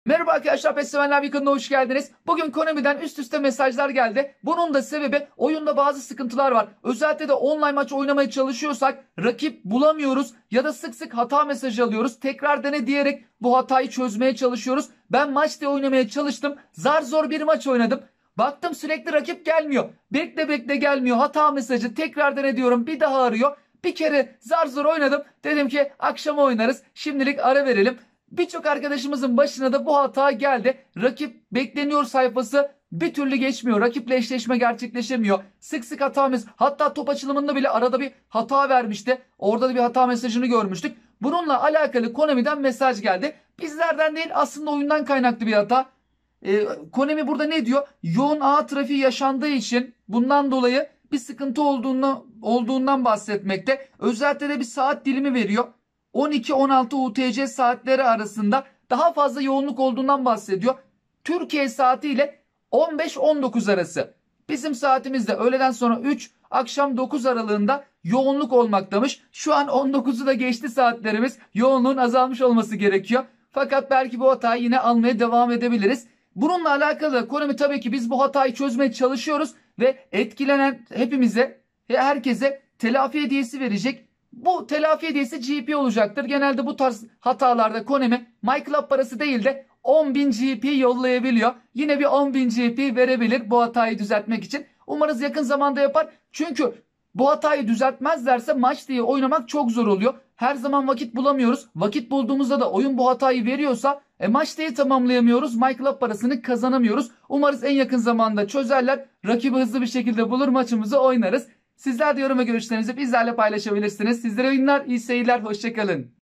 Merhaba arkadaşlar, PES severler kanalına hoş geldiniz. Bugün Konami'den üst üste mesajlar geldi. Bunun da sebebi oyunda bazı sıkıntılar var. Özellikle de online maç oynamaya çalışıyorsak rakip bulamıyoruz ya da sık sık hata mesajı alıyoruz. Tekrar dene diyerek bu hatayı çözmeye çalışıyoruz. Ben maç diye oynamaya çalıştım. Zar zor bir maç oynadım. Baktım sürekli rakip gelmiyor. Bekle bekle gelmiyor. Hata mesajı, tekrar dene diyorum, bir daha arıyor. Bir kere zar zor oynadım. Dedim ki akşam oynarız. Şimdilik ara verelim. Birçok arkadaşımızın başına da bu hata geldi. Rakip bekleniyor sayfası bir türlü geçmiyor. Rakiple eşleşme gerçekleşemiyor. Sık sık hatamız. Hatta top açılımında bile arada bir hata vermişti. Orada da bir hata mesajını görmüştük. Bununla alakalı Konami'den mesaj geldi. Bizlerden değil, aslında oyundan kaynaklı bir hata. Konami burada ne diyor? Yoğun ağ trafiği yaşandığı için bundan dolayı bir sıkıntı olduğundan bahsetmekte. Özellikle de bir saat dilimi veriyor. 12-16 UTC saatleri arasında daha fazla yoğunluk olduğundan bahsediyor. Türkiye saati ile 15-19 arası. Bizim saatimizde öğleden sonra 3, akşam 9 aralığında yoğunluk olmaktamış. Şu an 19'u da geçti saatlerimiz. Yoğunluğun azalmış olması gerekiyor. Fakat belki bu hatayı yine almaya devam edebiliriz. Bununla alakalı Konami tabii ki biz bu hatayı çözmeye çalışıyoruz ve etkilenen hepimize, herkese telafi hediyesi verecek. Bu telafi hediyesi GP olacaktır. Genelde bu tarz hatalarda Konami MyClub parası değil de 10.000 GP yollayabiliyor. Yine bir 10.000 GP verebilir bu hatayı düzeltmek için. Umarız yakın zamanda yapar. Çünkü bu hatayı düzeltmezlerse maç diye oynamak çok zor oluyor. Her zaman vakit bulamıyoruz. Vakit bulduğumuzda da oyun bu hatayı veriyorsa maç diye tamamlayamıyoruz. MyClub parasını kazanamıyoruz. Umarız en yakın zamanda çözerler. Rakibi hızlı bir şekilde bulur, maçımızı oynarız. Sizler de yorum ve görüşlerinizi bizlerle paylaşabilirsiniz. Sizlere oyunlar, iyi seyirler, hoşçakalın.